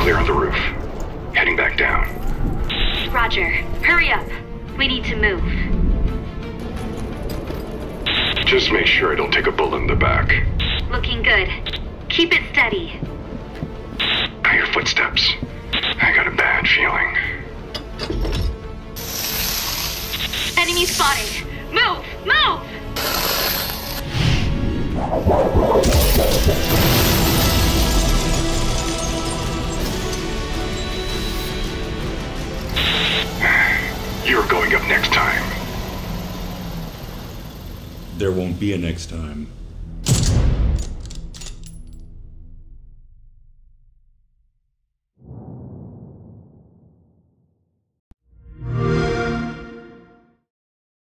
clear on the roof. Heading back down. Roger. Hurry up. We need to move. Just make sure I don't take a bullet in the back. Looking good. Keep it steady. I hear footsteps. I got a bad feeling. Enemy spotted. Move! Move! You're going up next time. There won't be a next time.